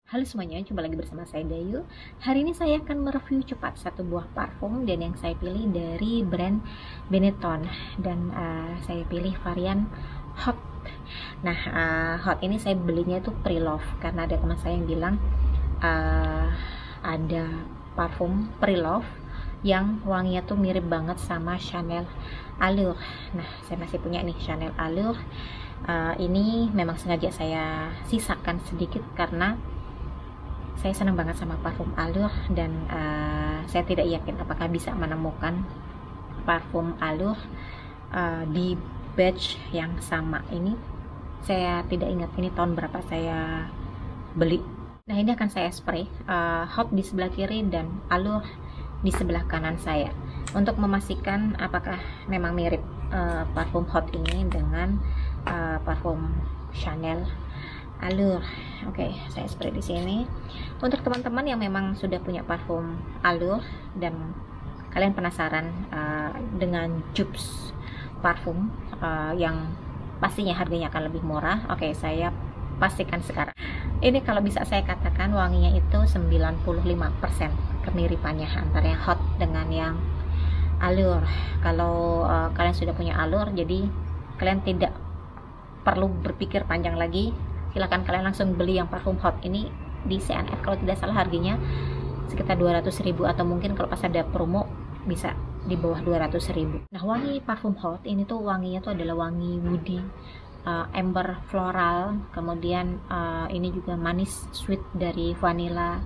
Halo semuanya, jumpa lagi bersama saya Dayu. Hari ini saya akan mereview cepat satu buah parfum dan yang saya pilih dari brand Benetton dan saya pilih varian Hot. Nah, Hot ini saya belinya itu pre-love karena ada teman saya yang bilang ada parfum pre-love yang wanginya tuh mirip banget sama Chanel Allure. Nah, saya masih punya nih Chanel Allure. Ini memang sengaja saya sisakan sedikit karena saya senang banget sama parfum Allure dan saya tidak yakin apakah bisa menemukan parfum Allure di batch yang sama. Ini saya tidak ingat ini tahun berapa saya beli. Nah, ini akan saya spray Hot di sebelah kiri dan Allure di sebelah kanan saya untuk memastikan apakah memang mirip parfum Hot ini dengan parfum Chanel Allure. Oke, saya spray di sini. Untuk teman-teman yang memang sudah punya parfum Allure dan kalian penasaran dengan dupes parfum yang pastinya harganya akan lebih murah, oke, saya pastikan sekarang. Ini kalau bisa saya katakan wanginya itu 95% kemiripannya antara yang Hot dengan yang Allure. Kalau kalian sudah punya Allure, jadi kalian tidak perlu berpikir panjang lagi. Silahkan kalian langsung beli yang parfum Hot ini di CNF. Kalau tidak salah harganya sekitar 200.000 atau mungkin kalau pas ada promo bisa di bawah 200.000. Nah, wangi parfum Hot ini tuh wanginya tuh adalah wangi woody, amber floral, kemudian ini juga manis sweet dari vanilla.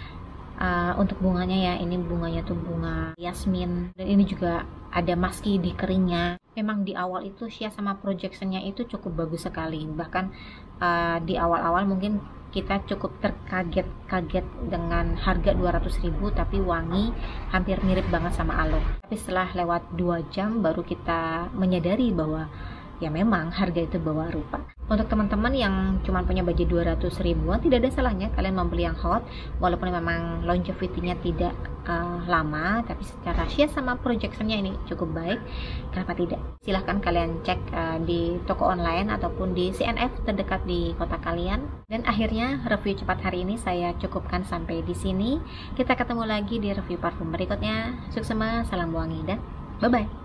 Untuk bunganya ya, ini bunganya tuh bunga yasmin dan ini juga ada musky di keringnya. Memang di awal itu Shea sama projectionnya itu cukup bagus sekali, bahkan di awal-awal mungkin kita cukup terkaget-kaget dengan harga 200.000 tapi wangi hampir mirip banget sama Allure. Tapi setelah lewat 2 jam baru kita menyadari bahwa ya memang harga itu bawa rupa. Untuk teman-teman yang cuma punya budget 200.000-an, tidak ada salahnya kalian membeli yang Hot walaupun memang longevity-nya tidak lama, tapi secara Shea sama projectionnya ini cukup baik. Kenapa tidak? Silahkan kalian cek di toko online ataupun di CNF terdekat di kota kalian. Dan akhirnya review cepat hari ini saya cukupkan sampai di sini. Kita ketemu lagi di review parfum berikutnya. Sukses, salam wangi dan bye-bye.